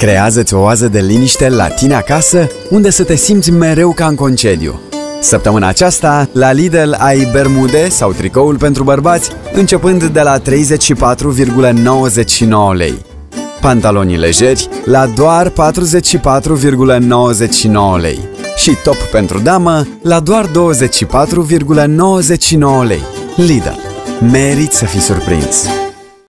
Creează-ți o oază de liniște la tine acasă, unde să te simți mereu ca în concediu. Săptămâna aceasta, la Lidl ai bermude sau tricoul pentru bărbați, începând de la 34,99 lei. Pantaloni lejeri la doar 44,99 lei. Și top pentru damă la doar 24,99 lei. Lidl. Meriți să fii surprins!